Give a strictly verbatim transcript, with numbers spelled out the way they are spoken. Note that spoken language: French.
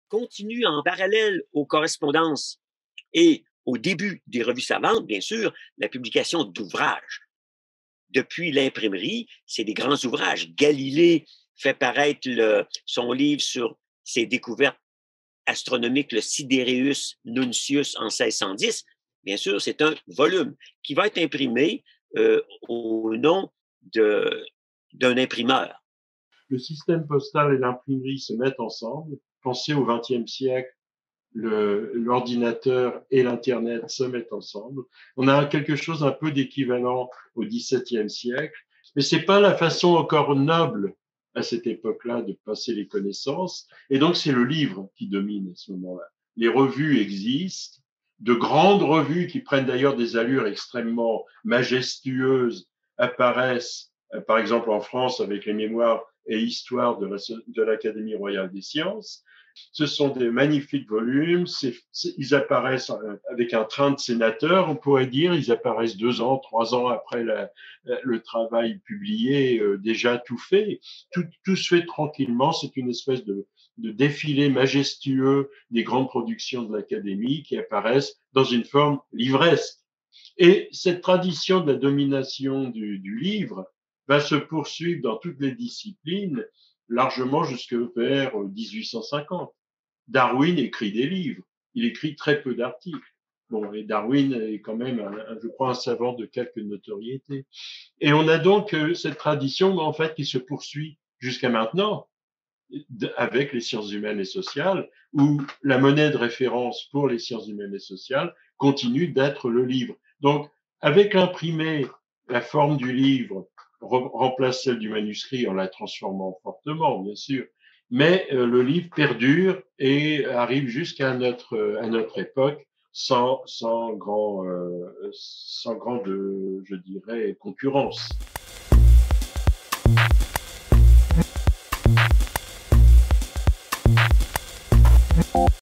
continue en parallèle aux correspondances et au début des revues savantes, bien sûr, la publication d'ouvrages. Depuis l'imprimerie, c'est des grands ouvrages. Galilée fait paraître le, son livre sur ses découvertes astronomiques, le Sidereus Nuncius en seize cent dix. Bien sûr, c'est un volume qui va être imprimé euh, au nom de, d'un imprimeur. Le système postal et l'imprimerie se mettent ensemble. Pensez au vingtième siècle, le, l'ordinateur et l'Internet se mettent ensemble. On a quelque chose un peu d'équivalent au dix-septième siècle, mais c'est pas la façon encore noble à cette époque-là de passer les connaissances. Et donc, c'est le livre qui domine à ce moment-là. Les revues existent, de grandes revues qui prennent d'ailleurs des allures extrêmement majestueuses apparaissent, euh, par exemple en France avec les mémoires et histoire de, la, de l'Académie royale des sciences. Ce sont des magnifiques volumes. C'est, c'est, ils apparaissent avec un train de sénateurs, on pourrait dire. Ils apparaissent deux ans, trois ans après la, le travail publié, euh, déjà tout fait. Tout, tout se fait tranquillement. C'est une espèce de, de défilé majestueux des grandes productions de l'Académie qui apparaissent dans une forme livresque. Et cette tradition de la domination du, du livre va se poursuivre dans toutes les disciplines largement jusque vers dix-huit cent cinquante. Darwin écrit des livres, il écrit très peu d'articles. Bon, et Darwin est quand même, un, un, je crois, un savant de quelque notoriété. Et on a donc euh, cette tradition, en fait, qui se poursuit jusqu'à maintenant avec les sciences humaines et sociales, où la monnaie de référence pour les sciences humaines et sociales continue d'être le livre. Donc, avec l'imprimé, la forme du livre remplace celle du manuscrit en la transformant fortement, bien sûr, mais euh, le livre perdure et arrive jusqu'à notre, à notre époque sans, sans grand, euh, sans grande, je dirais, concurrence.